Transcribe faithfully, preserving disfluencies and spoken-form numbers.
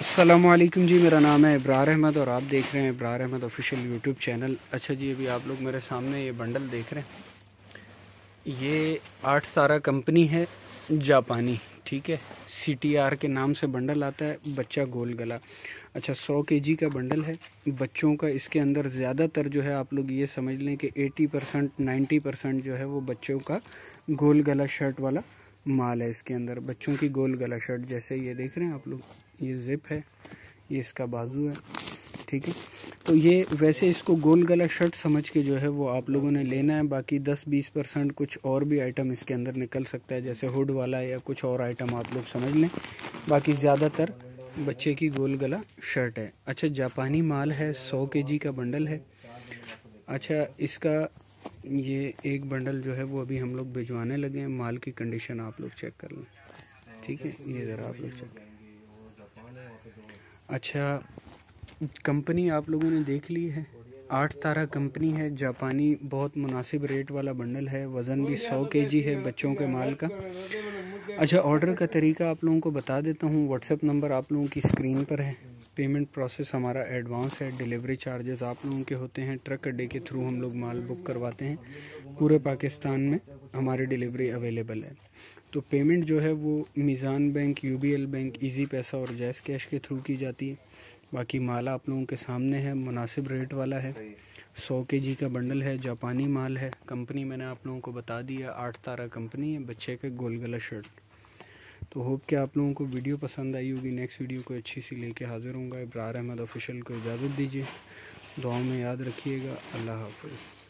अस्सलामुअलैकुम जी, मेरा नाम है इब्रार अहमद और आप देख रहे हैं Ibrar Ahmed official YouTube channel. अच्छा जी, अभी आप लोग मेरे सामने ये बंडल देख रहे हैं। ये आठ तारा कंपनी है जापानी, ठीक है। सी टी आर के नाम से बंडल आता है, बच्चा गोल गला। अच्छा, सौ के जी का बंडल है बच्चों का। इसके अंदर ज़्यादातर जो है आप लोग ये समझ लें कि अस्सी परसेंट नाइन्टी परसेंट जो है वो बच्चों का गोल गला शर्ट वाला माल है। इसके अंदर बच्चों की गोल गला शर्ट, जैसे ये देख रहे हैं आप लोग, ये जिप है, ये इसका बाजू है, ठीक है। तो ये वैसे इसको गोल गला शर्ट समझ के जो है वो आप लोगों ने लेना है। बाकी दस बीस परसेंट कुछ और भी आइटम इसके अंदर निकल सकता है, जैसे हुड वाला या कुछ और आइटम आप लोग समझ लें। बाकी ज़्यादातर बच्चे की गोल गला शर्ट है। अच्छा, जापानी माल है, सौ के जी का बंडल है। अच्छा, इसका ये एक बंडल जो है वो अभी हम लोग भिजवाने लगे हैं। माल की कंडीशन आप लोग चेक कर लें, ठीक है। ये ज़रा आप लोग चेक। अच्छा, कंपनी आप लोगों ने देख ली है, आठ तारा कंपनी है, जापानी, बहुत मुनासिब रेट वाला बंडल है। वज़न भी सौ के जी है बच्चों के माल का। अच्छा, ऑर्डर का तरीका आप लोगों को बता देता हूँ। व्हाट्सएप नंबर आप लोगों की स्क्रीन पर है। पेमेंट प्रोसेस हमारा एडवांस है। डिलीवरी चार्जेस आप लोगों के होते हैं। ट्रक अड्डे के थ्रू हम लोग माल बुक करवाते हैं। पूरे पाकिस्तान में हमारी डिलीवरी अवेलेबल है। तो पेमेंट जो है वो Meezan bank, U B L bank, Easypaisa और जैस कैश के थ्रू की जाती है। बाकी माल आप लोगों के सामने है, मुनासिब रेट वाला है। सौ के जी का बंडल है, जापानी माल है। कंपनी मैंने आप लोगों को बता दिया, आठ तारा कंपनी है, बच्चे के गोल गला शर्ट। तो होप कि आप लोगों को वीडियो पसंद आई होगी। नेक्स्ट वीडियो को अच्छी सी लेके हाजिर होऊंगा। इब्रार अहमद ऑफिशियल को इजाज़त दीजिए। दुआओं में याद रखिएगा। अल्लाह हाफ़िज़।